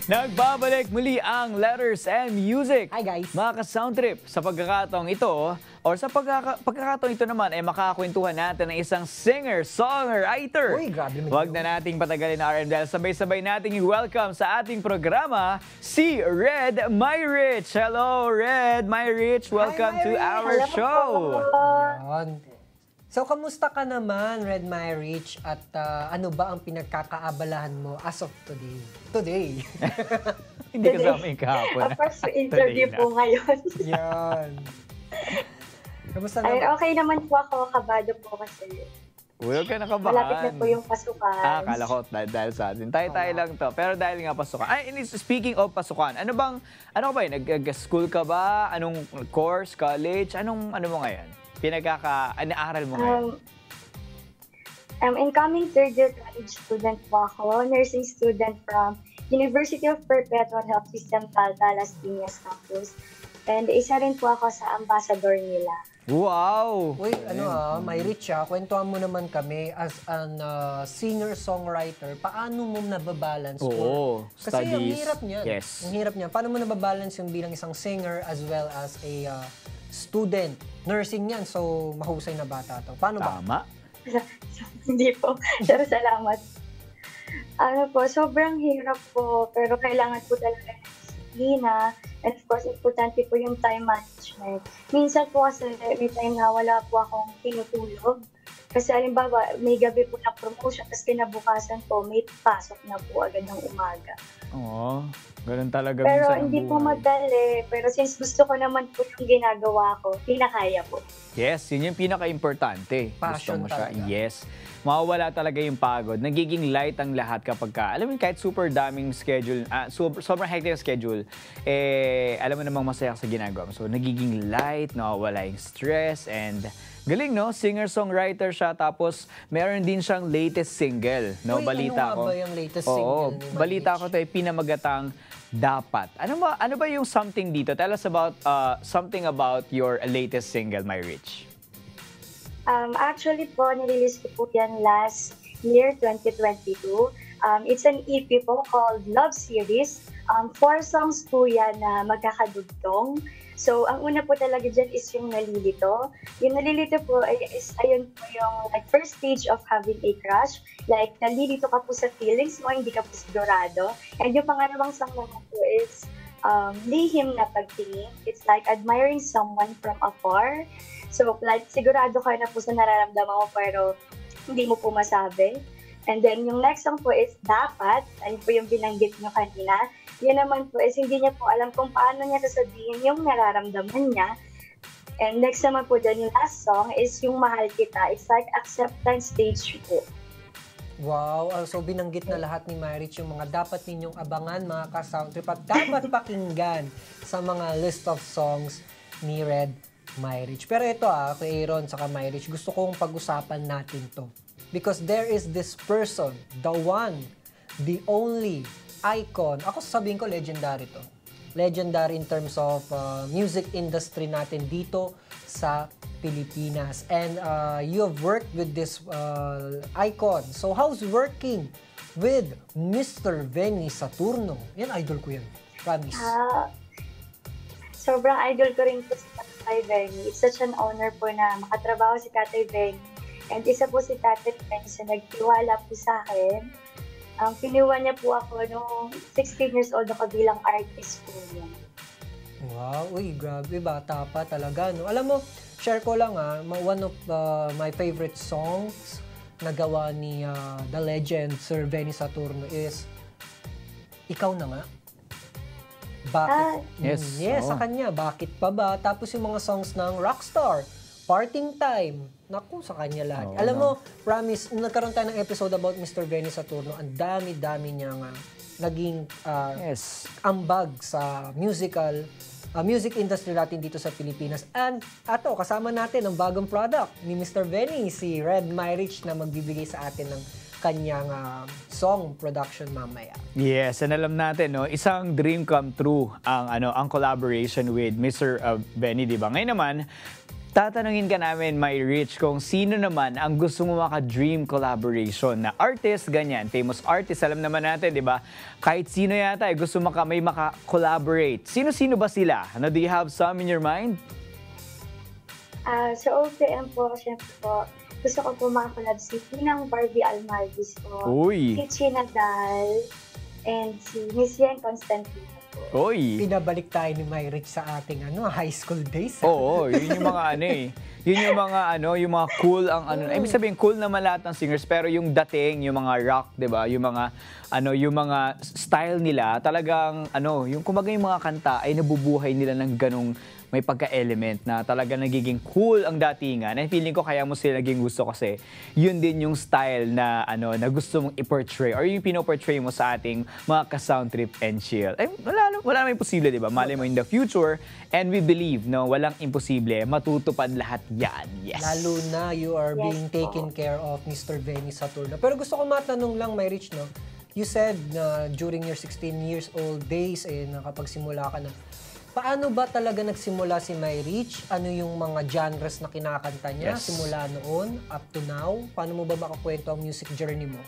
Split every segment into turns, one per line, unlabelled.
Nagbabalik muli ang Letters and Music.
Hi guys!
Mga ka-soundtrip, sa pagkakataong ito, or sa pagkakataong ito naman, ay makakakwentuhan natin ng isang singer-songwriter.
Uy, grabe naman.
Huwag na nating patagalin na RM dahil sabay-sabay nating i-welcome sa ating programa si Red Myrich. Hello, Red Myrich. Welcome to our show.
Yan. So, kamusta ka naman, Red Myrich? At ano ba ang pinagkakaabalahan mo as of today? Today.
Hindi kasama yung kahapon.
First interview po ngayon.
Yan. Kamusta
Ay,
naman?
okay naman po ako, kabado po kasi.
Huwag ka nakabahan.
Malapit na po yung pasukan.
Akala ko dahil sa atin. Tayo lang to. Pero dahil nga pasukan. Ay, speaking of pasukan, ano ka ba yun? Nag-school ka ba? Anong course, college? Ano mo ngayon? Inaaral mo ngayon?
Incoming third year college student po ako. Nursing student from University of Perpetual Health System, Talta, Las Piñas Campus. And isa rin po ako sa ambassador nila.
Wow!
Uy, Myrich, kwentuhan mo naman kami as an singer-songwriter. Paano mo nababalance? Kasi ang hirap niyan.
Yes.
Ang hirap niyan. Paano mo nababalance yung bilang isang singer as well as a student? Nursing yan, so mahusay na bata to. Paano ba?
Tama.
Hindi po. Pero salamat. Sobrang hirap po. Pero kailangan po talaga ng disiplina. And of course, importante po yung time management. Minsan po kasi may time na wala po akong tinutulog. Kasi halimbawa, may gabi po na promotion, tapos kinabukasan po, may pasok na po agad ng umaga.
Oo, ganun talaga
Pero
minsan ang
hindi po
buhay.
madali. Pero since gusto ko naman po yung ginagawa ko, pinakaya po.
Yes, yun yung pinaka-importante.
Passion
Gusto mo siya.
talaga.
Yes. Mawawala talaga yung pagod. Nagiging light ang lahat kapag ka, alam mo kahit super daming schedule, sobrang hectic schedule, alam mo namang masaya ka sa ginagawa mo. So, nagiging light, nawawala yung stress, and galing, no? Singer-songwriter siya, tapos meron din siyang latest single, no?
Uy,
Balita
ano
ko.
nga ba yung latest single ni Myrich?
Balita ko tayo, pinamagatang Dapat. Ano ba yung something dito? Tell us about something about your latest single, Myrich.
Actually po, nirelease ko po yan last year, 2022. It's an EP po called Love Series. 4 songs po yan na magkakadugtong. So, ang una po talaga dyan is yung Nalilito. Yung Nalilito po is, ayun po yung like, first stage of having a crush. Like, nalilito ka po sa feelings mo, hindi ka po sigurado. And yung pangalawang song naman po is Lihim na Pagtingin. It's like admiring someone from afar. So, like, sigurado ka na po sa nararamdaman mo, pero hindi mo po masabi. And then, yung next song po is Dapat. Ayun po yung binanggit nyo kanina. Yun naman po is hindi niya po alam kung paano niya sasabihin yung nararamdaman niya. And next naman po dyan, yung last song is yung Mahal Kita. It's like acceptance stage po.
Wow, so binanggit na lahat ni Myrich yung mga dapat ninyong abangan, mga ka-soundtrip, at dapat pakinggan sa mga list of songs ni Red Myrich. Pero ito kay Aaron saka Myrich, gusto kong pag-usapan natin to. Because there is this person, the one, the only icon. Ako sasabihin ko, legendary to. Legendary in terms of music industry natin dito sa Pilipinas. And you have worked with this icon. So how's working with Mr. Benny Saturno? Yan, idol ko yan. Promise.
Sobrang idol ko rin po si Tatay Benny. It's such an honor po na makatrabaho si Tatay Benny. And isa po si Tatay Benny sa nagtiwala po sa akin. Pinuha niya po ako nung 16 years old ako bilang artist po niya.
Wow, uy, grabe, bata pa talaga, no? Alam mo, share ko lang one of my favorite songs na gawa ni the legend Sir Benny Saturno is Ikaw na Nga. Bakit? Yes, sa kanya. Bakit pa ba? Tapos yung mga songs ng Rockstar, Parting Time. Naku, sa kanya lahat. Alam mo, promise, nung nagkaroon tayo ng episode about Mr. Benny Saturno, ang dami-dami niya naging ambag sa music industry natin dito sa Pilipinas. And ato, kasama natin ang bagong product ni Mr. Benny, si Red Myrich, na magbibigay sa atin ng kanyang song production mamaya.
Yes, and alam natin, no, isang dream come true ang collaboration with Mr. Benny, di ba? Ngayon naman, Tatanungin ka namin, My Rich, kung sino naman ang gusto mo maka-dream collaboration na artist, ganyan, famous artist, alam naman natin, di ba? Kahit sino yata, gusto may maka-collaborate. Sino-sino ba sila? Ano, do you have some in your mind?
Sa OPM po, syempre po, gusto ko po makakolab si Pinang Barbie Almarvis po,
Uy!
si China Dal, and si Miss Yen Constantino po.
Uy!
Pinabalik tayo ni My Rich sa ating high school days.
Oo, yun yung mga ano eh. Yun yung mga yung mga cool ang ano. Ibig sabihin cool naman lahat ng singers pero yung dating, yung mga rock, 'di ba? Yung mga yung mga style nila talagang yung kumbaga yung mga kanta ay nabubuhay nila ng ganong may pagka-element na talaga nagiging cool ang datingan. And feeling ko kaya mo sila naging gusto kasi yun din yung style na na gusto mong i-portray or yung pino-portray mo sa ating mga ka-sound trip and chill. Ay, wala namang imposible, di ba? Malay mo in the future and we believe, walang imposible. Matutupad lahat yan. Yes.
Lalo na you are being taken care of, Mr. Benny Saturno. Pero gusto ko matanong lang, My Rich, no? You said na during your 16 years old days, nakapagsimula ka na. Paano ba talaga nagsimula si My Rich? Ano yung mga genres na kinakanta niya simula noon up to now? Paano mo ba makakwento ang music journey mo?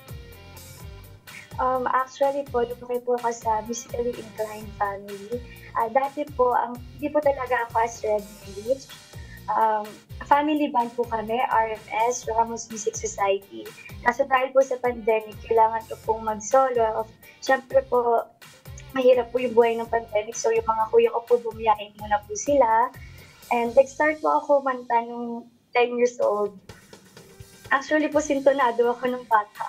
Actually po, lumaki po ako sa musically inclined family. Dati po, hindi po talaga ako as Red My Rich. Family band po kami, RMS, Ramos Music Society. Kaso dahil po sa pandemic, kailangan ko pong mag-solo. Siyempre po, mahirap po yung buhay ng pandemic. So, yung mga kuya ko po, bumiyahin muna po sila. And nag-start po ako manta nung 10 years old. Actually po, sintonado ako ng bata.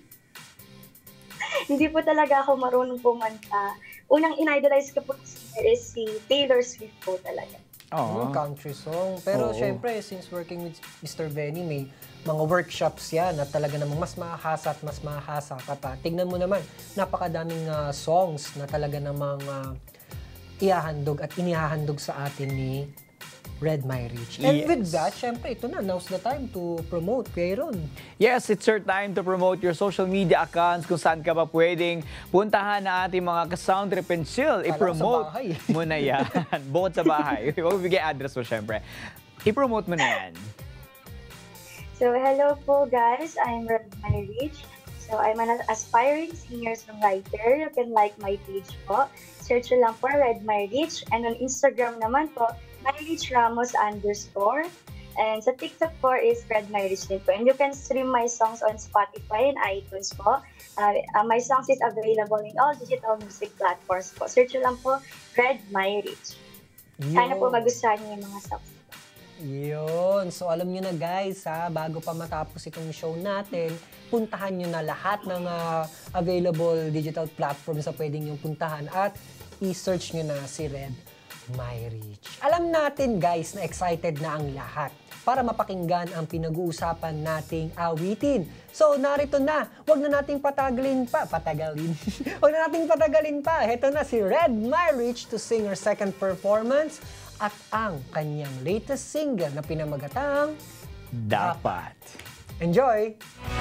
Hindi po talaga ako marunong pumanta. Unang in-idolize ko po is si Taylor Swift po talaga.
Country song. Pero syempre, since working with Mr. Benny, may mga workshops yan na talaga namang mas mahasa at mas mahasa ka pa. Tignan mo naman, napakadaming songs na talaga namang ihahandog at inihahandog sa atin ni Red My Rich. And with that, syempre, ito na, now's the time to promote, Kairon.
Yes, it's your time to promote your social media accounts kung saan ka pa pwedeng puntahan na ating mga ka-sound trip and chill. I-promote mo na yan. Bukod sa bahay. Huwag bigay address mo, syempre. I-promote mo na yan.
So, hello po guys. I'm Red My Rich. So, I'm an aspiring singer-songwriter. You can like my page po. Search lang po Red My Rich. And on Instagram naman po, MyRichRamos_. And sa TikTok po is Red My Rich din po. And you can stream my songs on Spotify and iTunes po. My songs is available in all digital music platforms po. Search lang po Red My Rich. Sana po magustuhan niyo yung mga songs.
Yun. So, alam nyo na guys, bago pa matapos itong show natin, puntahan nyo na lahat ng available digital platforms na pwedeng yung puntahan at i-search nyo na si Red My Rich. Alam natin guys na excited na ang lahat para mapakinggan ang pinag-uusapan nating awitin. So, narito na. Huwag na nating patagalin. Huwag na nating patagalin pa. Heto na si Red My Rich to sing her second performance at ang kanyang latest single na pinamagatang
Dapat.
Enjoy!